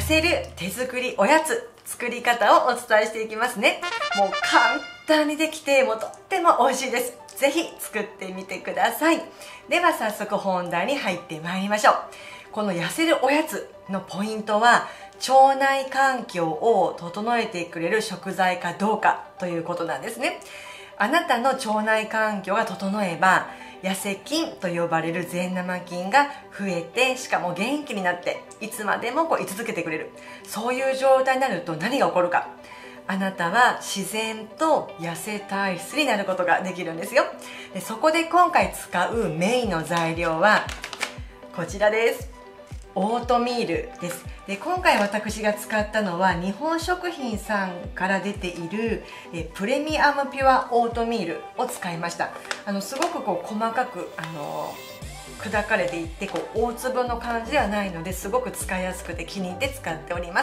せる手作りおやつ作り方をお伝えしていきますね。もう簡単にできて、もうとっても美味しいです。ぜひ作ってみてください。では早速本題に入ってまいりましょう。この痩せるおやつのポイントは、腸内環境を整えてくれる食材かどうかということなんですね。あなたの腸内環境が整えば、痩せ菌と呼ばれる善玉菌が増えて、しかも元気になっていつまでも居続けてくれる、そういう状態になると何が起こるか、あなたは自然と痩せ体質になることができるんですよ。でそこで今回使うメインの材料はこちらです。オートミールです。で今回私が使ったのは日本食品さんから出ているプレミアムピュアオートミールを使いました。すごく細かく砕かれていって大粒の感じではないので、すごく使いやすくて気に入って使っております。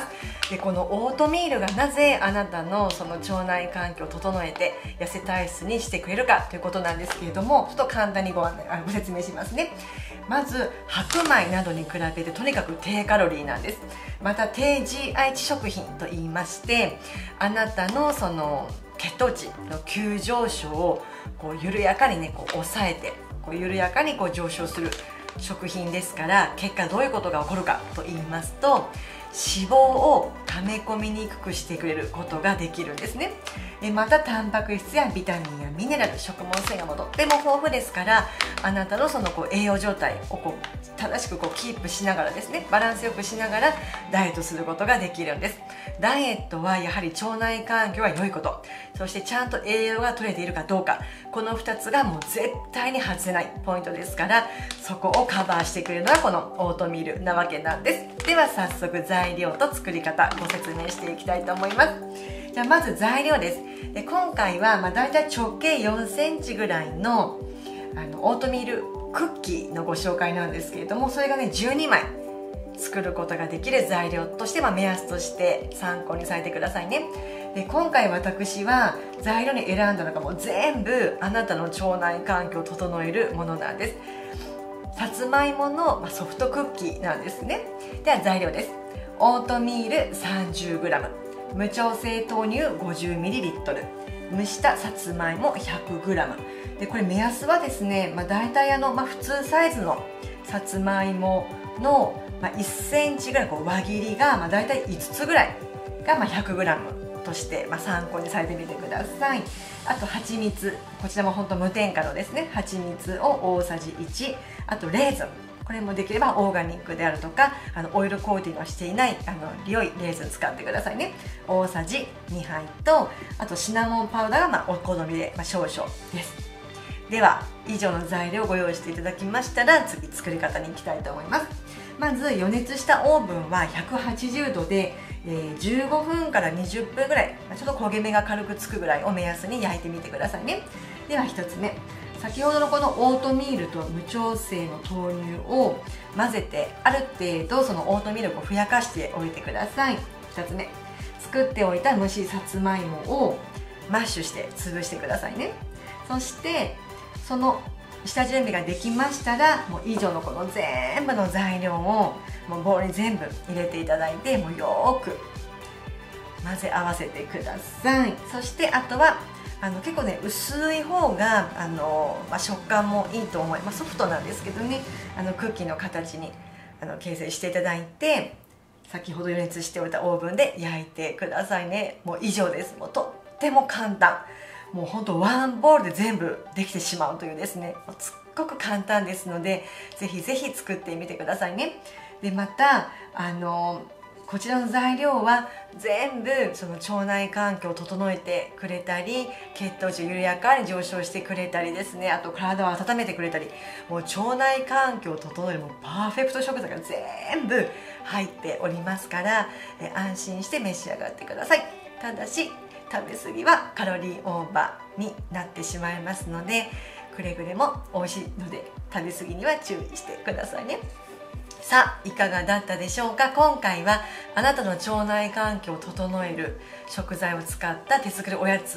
でこのオートミールがなぜあなたのその腸内環境を整えて痩せ体質にしてくれるかということなんですけれども、ちょっと簡単にご説明しますね。まず白米などに比べてとにかく低カロリーなんです。また低 GI 値食品と言いまして、あなたのその血糖値の急上昇を緩やかに抑えて緩やかに上昇する食品ですから、結果どういうことが起こるかと言いますと、脂肪を溜め込みにくくしてくれることができるんですね。またタンパク質やビタミンやミネラル、食物繊維がとっても豊富ですから、あなたのその栄養状態を正しくキープしながらですね、バランスよくしながらダイエットすることができるんです。ダイエットはやはり腸内環境が良いこと、そしてちゃんと栄養が取れているかどうか、この2つがもう絶対に外せないポイントですから、そこをカバーしてくれるのがこのオートミールなわけなんです。では早速材料と作り方ご説明していきたいと思います。じゃあまず材料です。で今回はだいたい直径4センチぐらいのオートミールクッキーのご紹介なんですけれども、それがね12枚作ることができる材料として目安として参考にされてくださいね。で今回私は材料に選んだのがもう全部あなたの腸内環境を整えるものなんです。さつまいものソフトクッキーなんですね。では材料です。オートミール 30g、 無調整豆乳 50ml、 蒸したさつまいも 100g で、これ目安はですね、だいたい普通サイズのさつまいもの1センチぐらい輪切りがだいたい5つぐらいが100gとして参考にされてみてください。あと蜂蜜、こちらも本当無添加のですね、蜂蜜を大さじ1、あとレーズン、これもできればオーガニックであるとかオイルコーティングをしていない良いレーズン使ってくださいね。大さじ2杯と、あとシナモンパウダーがお好みで少々です。では以上の材料をご用意していただきましたら、次作り方に行きたいと思います。まず予熱したオーブンは180度で15分から20分ぐらい、ちょっと焦げ目が軽くつくぐらいを目安に焼いてみてくださいね。では1つ目、先ほどのこのオートミールと無調整の豆乳を混ぜて、ある程度そのオートミールをふやかしておいてください。2つ目、作っておいた蒸しさつまいもをマッシュして潰してくださいね。そしてその下準備ができましたら、もう以上のこの全部の材料をもうボウルに全部入れていただいて、もうよーく混ぜ合わせてください。そしてあとは結構ね薄い方が食感もいいと思います。ソフトなんですけどね、クッキーの形に形成していただいて、先ほど予熱しておいたオーブンで焼いてくださいね。もう以上です。もうとっても簡単、もうほんとワンボウルで全部できてしまうというですね、すっごく簡単ですので、ぜひぜひ作ってみてくださいね。でまたこちらの材料は全部その腸内環境を整えてくれたり、血糖値を緩やかに上昇してくれたりですね、あと体を温めてくれたり、もう腸内環境を整えるもうパーフェクト食材が全部入っておりますから、安心して召し上がってください。ただし食べ過ぎはカロリーオーバーになってしまいますので、くれぐれも美味しいので食べ過ぎには注意してくださいね。さあいかがだったでしょうか。今回はあなたの腸内環境を整える食材を使った手作りおやつ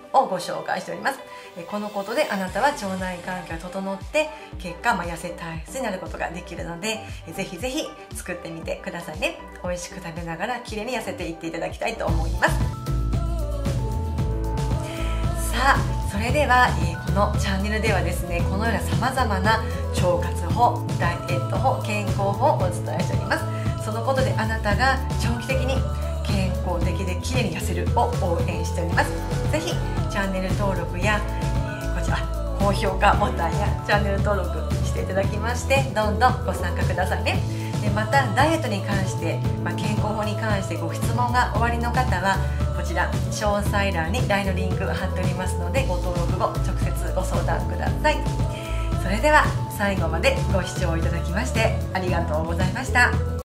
をご紹介しております。このことであなたは腸内環境が整って結果、痩せ体質になることができるので、ぜひぜひ作ってみてくださいね。美味しく食べながら綺麗に痩せていっていただきたいと思います。さあ、それでは、このチャンネルではですね、このようなさまざまな腸活法、ダイエット法、健康法をお伝えしております。そのことであなたが長期的に健康的で綺麗に痩せるを応援しております。ぜひチャンネル登録や、こちら高評価ボタンやチャンネル登録していただきまして、どんどんご参加くださいね。でまたダイエットに関して、健康法に関してご質問がおありの方はこちら詳細欄に LINE のリンクを貼っておりますので、ご登録後直接ご相談ください。それでは最後までご視聴いただきましてありがとうございました。